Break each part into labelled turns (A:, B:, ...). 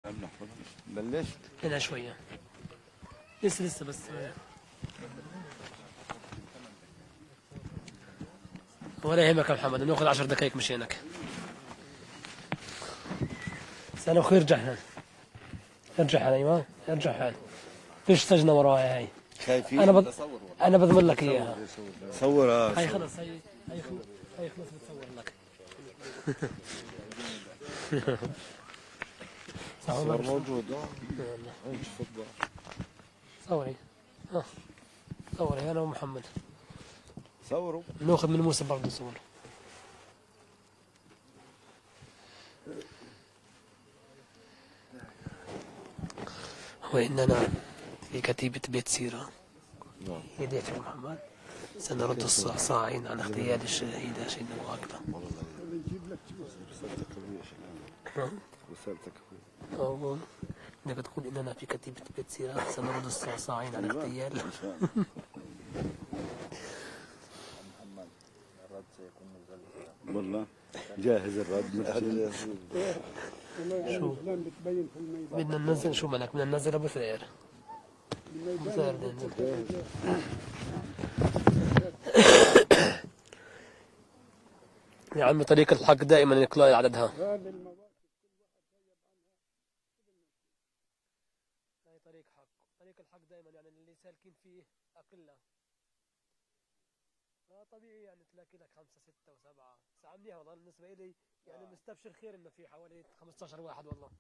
A: بلشت
B: هنا شوية لسه بس ولا يهمك يا محمد، ناخذ 10 دقائق مشينك. سنة أخي ارجع هنا، ارجع هنا ايمان، ارجع هنا. فيش سجنة ورايا هاي.
A: خايفين؟
B: أنا بضمن لك إياها.
A: صور
B: هاي خلص، هاي خلص بتصور لك.
A: صور موجود. تفضل
B: صوري. صوري أنا ومحمد.
A: صوروا.
B: ناخذ من موسى برضه صور. وإننا في كتيبة بيت سيرة يديك يا محمد سنرد الصاعين على اغتيال الشهيدة سيدنا أبو عقبة.
A: رسالتك
B: انك تقول اننا في كتيبة بيت سيرة سنرد الصاعين على اغتيال.
A: والله جاهز الرد.
B: شو بدنا ننزل؟ شو مالك بدنا ننزل ابو ثير؟ ابو ثير بدنا ننزل. يا عمي طريق الحق دائما يقلل عددها. هاي طريق حق، طريق الحق دائما يعني اللي سالكين فيه اقله. طبيعي يعني تلاقي لك 5 6 و7 ساعة منيحة والله بالنسبة لي، يعني مستبشر خير انه في حوالي 15 واحد والله.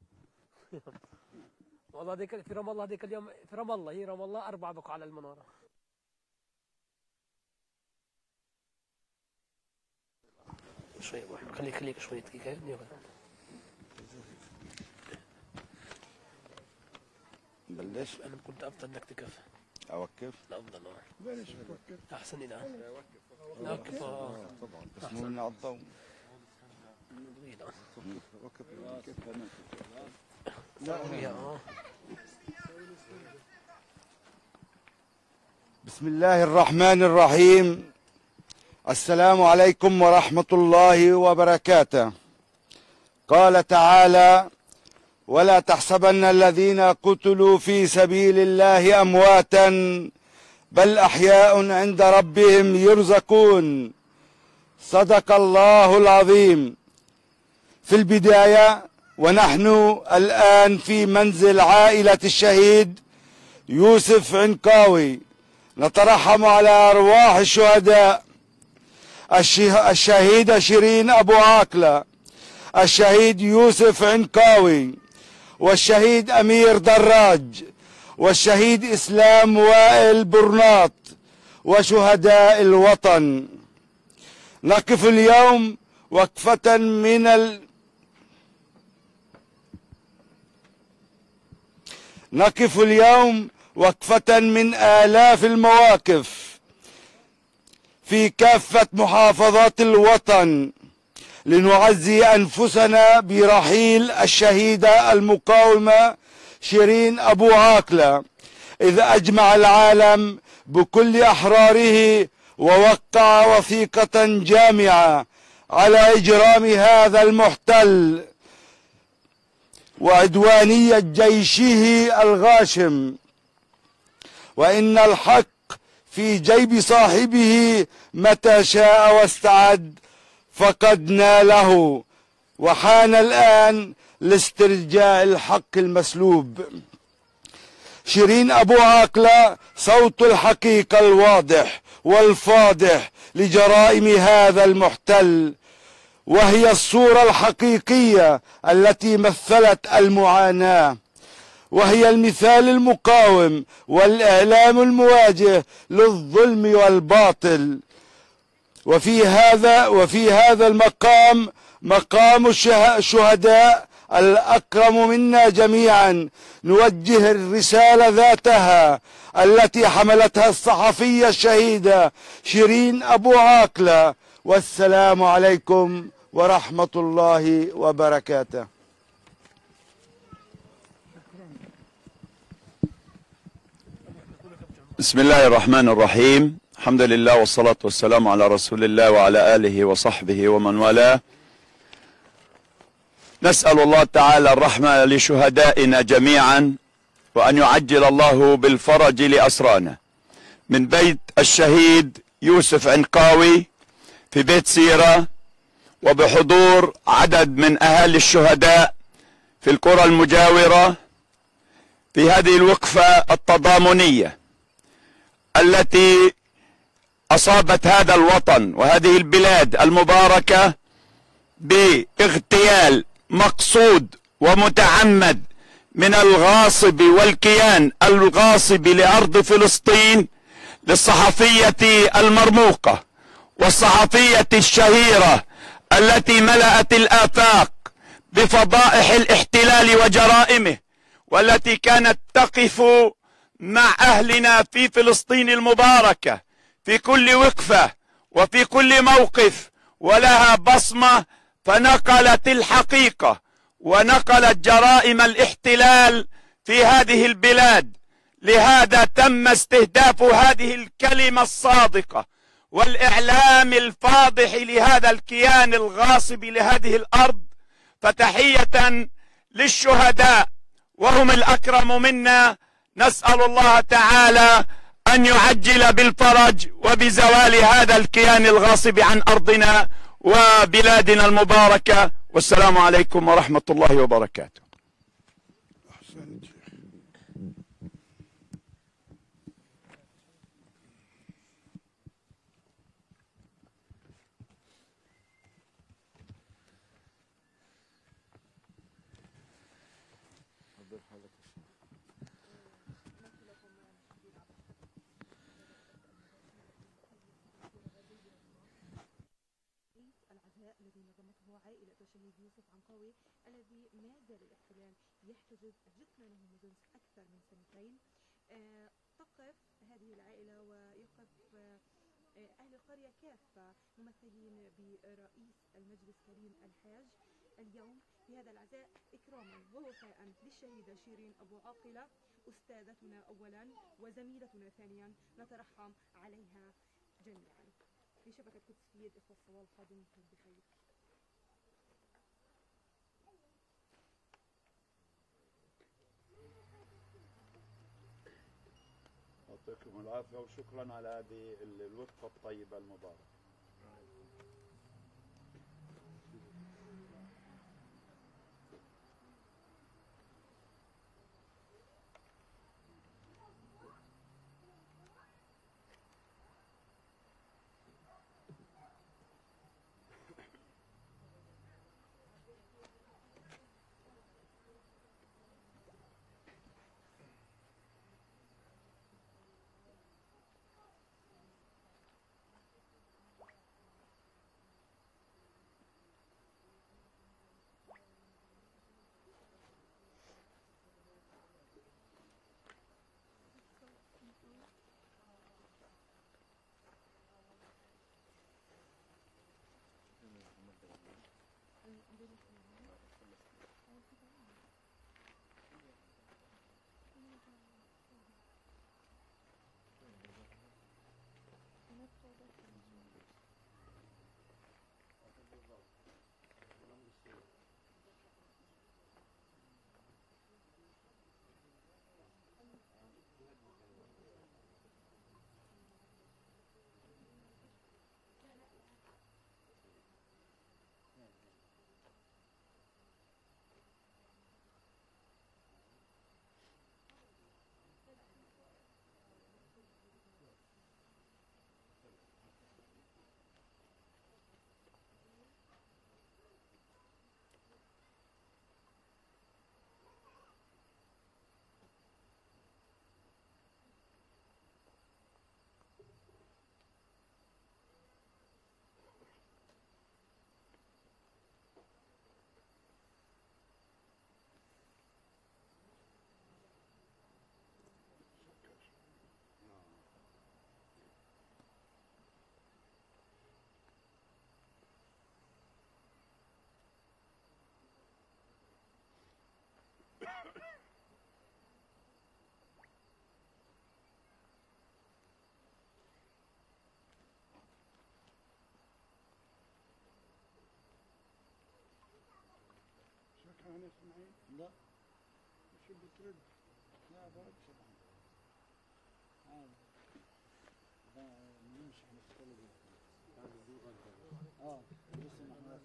B: والله هذيك في رام الله، هذيك اليوم في رام الله، هي رام الله 4 بقوا على المنارة. شوي ابو احمد، خليك شوي دقيقة.
A: بلش.
B: انا كنت افضل انك تكفى.
A: اوقف؟
B: لا افضل بلش توقف احسن. الى اوقف
A: طبعا بس مو من على الضوء. بسم الله الرحمن الرحيم. السلام عليكم ورحمة الله وبركاته. قال تعالى: ولا تحسبن الذين قتلوا في سبيل الله أمواتا بل أحياء عند ربهم يرزقون. صدق الله العظيم. في البداية ونحن الآن في منزل عائلة الشهيد يوسف عنقاوي نترحم على أرواح الشهداء: الشهيدة شيرين أبو عاقلة، الشهيد يوسف عنقاوي، والشهيد أمير دراج، والشهيد إسلام وائل برناط، وشهداء الوطن. نقف اليوم وقفة من آلاف المواقف في كافة محافظات الوطن لنعزي أنفسنا برحيل الشهيدة المقاومة شيرين أبو عاقلة، إذ أجمع العالم بكل أحراره ووقع وثيقة جامعة على إجرام هذا المحتل وعدوانية جيشه الغاشم. وإن الحق في جيب صاحبه متى شاء واستعد فقد ناله، وحان الآن لاسترجاع الحق المسلوب. شيرين أبو عاقلة صوت الحقيقة الواضح والفاضح لجرائم هذا المحتل، وهي الصورة الحقيقية التي مثلت المعاناة، وهي المثال المقاوم والإعلام المواجه للظلم والباطل. وفي هذا المقام مقام الشهداء الأكرم منا جميعا نوجه الرسالة ذاتها التي حملتها الصحفية الشهيدة شيرين أبو عاقلة. والسلام عليكم ورحمة الله وبركاته.
C: بسم الله الرحمن الرحيم. الحمد لله والصلاة والسلام على رسول الله وعلى آله وصحبه ومن والاه. نسأل الله تعالى الرحمة لشهدائنا جميعا، وأن يعجل الله بالفرج لأسرانا. من بيت الشهيد يوسف عنقاوي في بيت سيرة، وبحضور عدد من أهالي الشهداء في القرى المجاورة، في هذه الوقفة التضامنية التي أصابت هذا الوطن وهذه البلاد المباركة باغتيال مقصود ومتعمد من الغاصب والكيان الغاصب لأرض فلسطين للصحفية المرموقة والصحفية الشهيرة التي ملأت الآفاق بفضائح الاحتلال وجرائمه، والتي كانت تقف مع أهلنا في فلسطين المباركة في كل وقفة وفي كل موقف، ولها بصمة، فنقلت الحقيقة ونقلت جرائم الاحتلال في هذه البلاد. لهذا تم استهداف هذه الكلمة الصادقة والإعلام الفاضح لهذا الكيان الغاصب لهذه الأرض. فتحية للشهداء وهم الأكرم منا، نسأل الله تعالى أن يعجل بالفرج وبزوال هذا الكيان الغاصب عن أرضنا وبلادنا المباركة. والسلام عليكم ورحمة الله وبركاته.
D: العزاء الذي نظمته عائلة الشهيد يوسف عنقاوي الذي ما زال الاحتلال يحتجز جثمانه منذ أكثر من سنتين. تقف هذه العائلة ويقف أهل القرية كافة ممثلين برئيس المجلس كريم الحاج اليوم في هذا العزاء إكراما ووفاء للشهيدة شيرين أبو عاقلة، أستاذتنا أولا وزميلتنا ثانيا، نترحم عليها جميعا. في شبكة قدس في يد إخوة الصوال قادمكم بخير.
C: يعطيكم العافية وشكرا على هذه الوقفة الطيبة المباركة. اسماعيل؟
A: لا
C: شو بترد؟
A: لا برد طبعا عادي نمشي نشتغل اه لسه ما احنا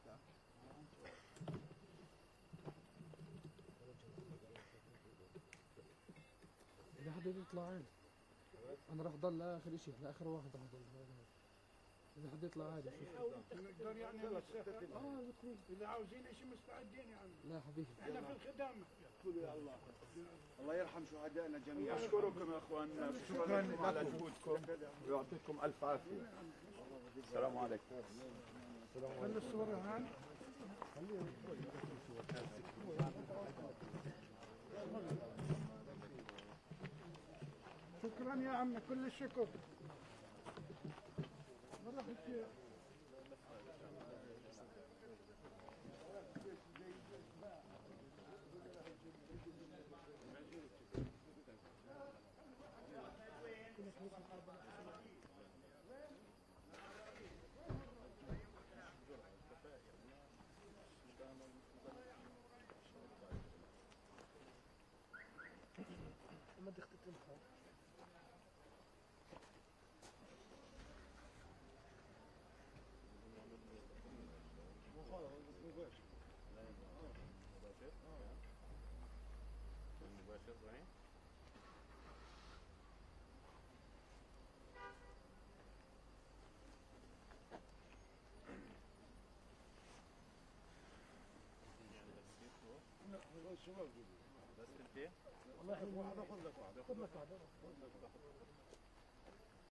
E: إذا حد يطلع عادي أنا راح ضل لآخر إشي لآخر واحد راح ضل إذا حد يطلع عادي
C: نقدر يعني
E: بتكون
C: اذا عاوزين شيء مستعدين يعني.
E: لا حبيبي
C: احنا في الخدامه.
A: قولوا يا الله الله يرحم شهدائنا جميعا.
C: اشكركم يا اخواننا، شكرا لكم على جهودكم ويعطيكم الف عافيه. السلام عليكم.
E: خلي الصور هان
C: شكرا يا عم، كل الشكر.
E: ما تختتمها
C: الشباب
E: والله خذ لك واحدة